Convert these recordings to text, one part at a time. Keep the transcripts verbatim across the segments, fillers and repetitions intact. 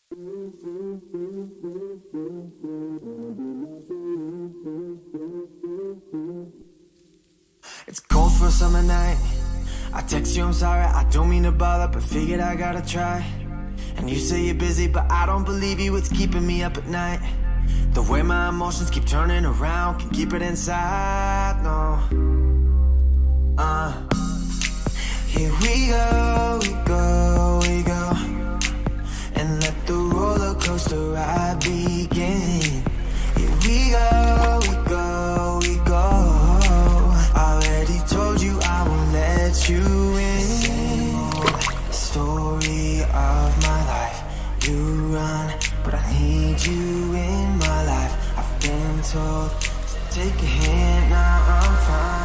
It's cold for a summer night. I text you, I'm sorry, I don't mean to bother, but figured I gotta try. And you say you're busy, but I don't believe you, it's keeping me up at night. The way my emotions keep turning around, can keep it inside, no. Uh, here we go, we go, we go, and let the roller coaster ride begin. Here we go, we go, we go. Already told you I won't let you in. Story of my life. You run, but I need you in my life. I've been told to take a hint, now I'm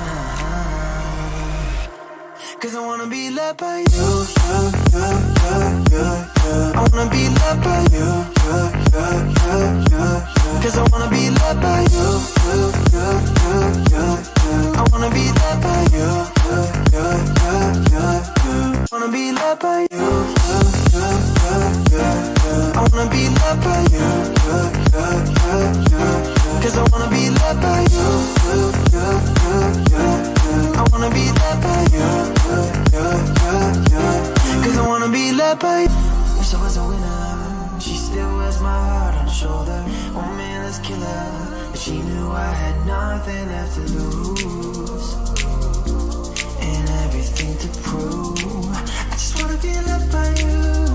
fine. Cause I wanna be loved by you, you, you, you, you, you. I wanna be loved by you, you, you, you, you, you. Cause I wanna be loved by you, you, you, you, you, you. I wanna be loved by you, you, you, you, you, you. I wanna be loved by you, you, you, you, you, you. I wanna be loved by you, you, you, you, you, you. Cause I wanna be loved by you, you, you, you, you, you. I wanna be loved by you, you, you, you, you. Cause I wanna be loved by you. Wish I was a winner. She still wears my heart on her shoulder. Oh man, let's kill her. But she knew I had nothing left to lose and everything to prove. I just wanna be loved by you.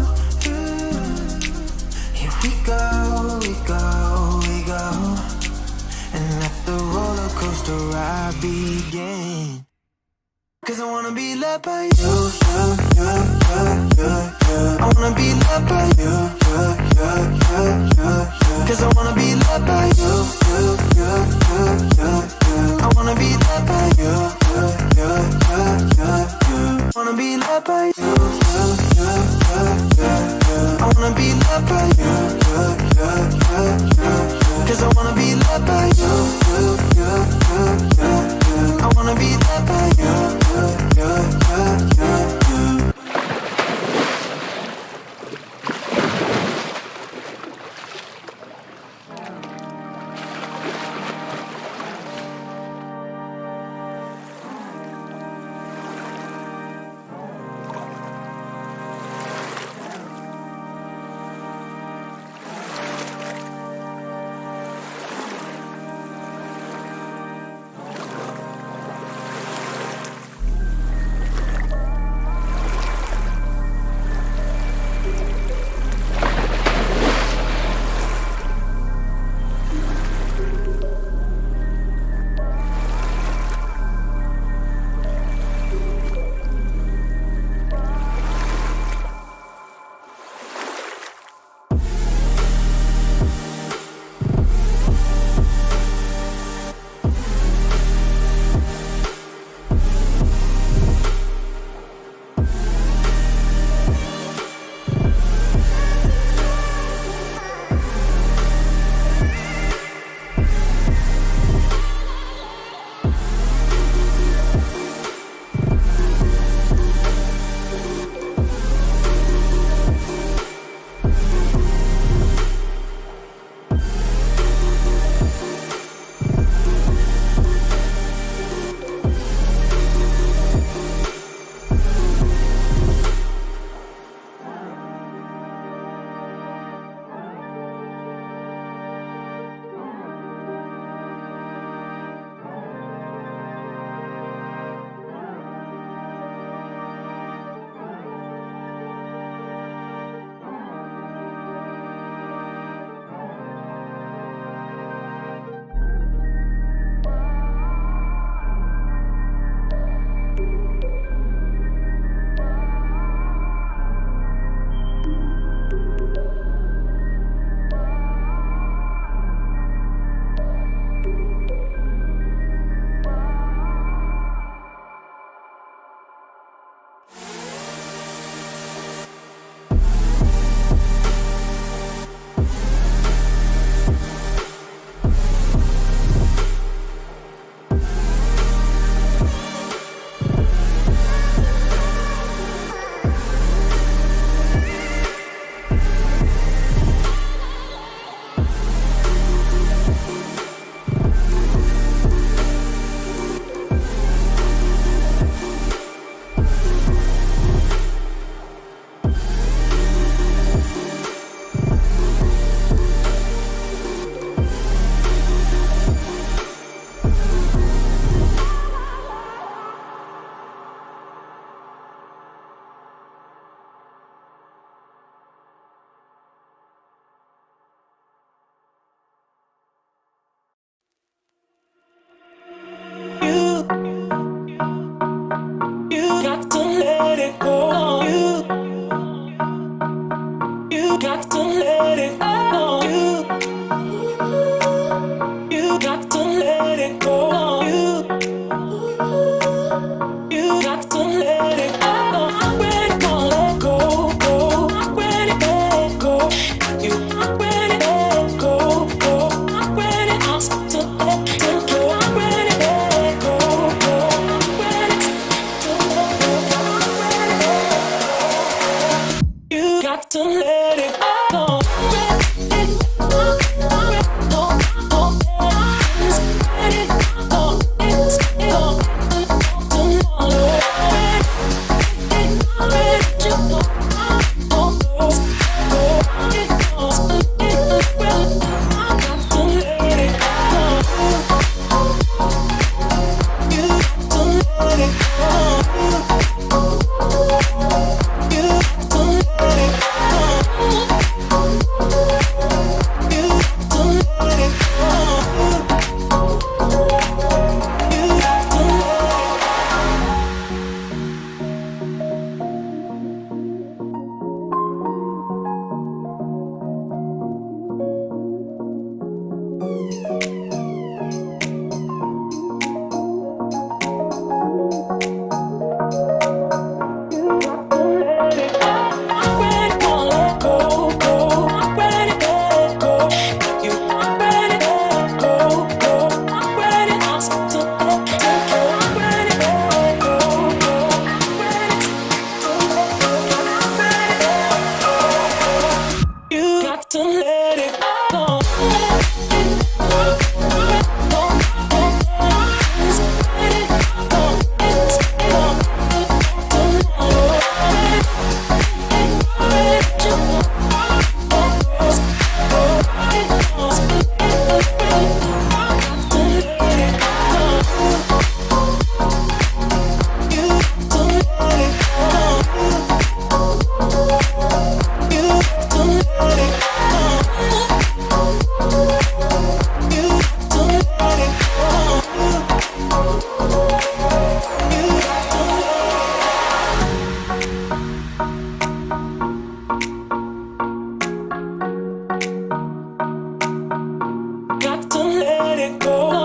Here we go, we go, we go, and let the roller coaster ride begin. Cause I wanna be loved by you, you, you, you, you, you. I wanna be loved by you, you, you, you, you, you. Cause I wanna be loved by you, you, you, you, you, you. I wanna be loved by you, you, you, you, you, you. I wanna be loved by you, you, you, you, you, you. I wanna be loved by you, you, you, you, you, you. Cause I wanna be loved by you, you, you, you, you, you. I wanna be loved by you, you, you, you, you, you. to let it go. You, you got to let it go. You, you got to let it go. I'm ready to let go, go. I'm ready to let go. You, I'm ready to let go, go. I'm ready to let go. I'm ready to let go, go. I'm ready to let go. You got to let it go. Got to let it go.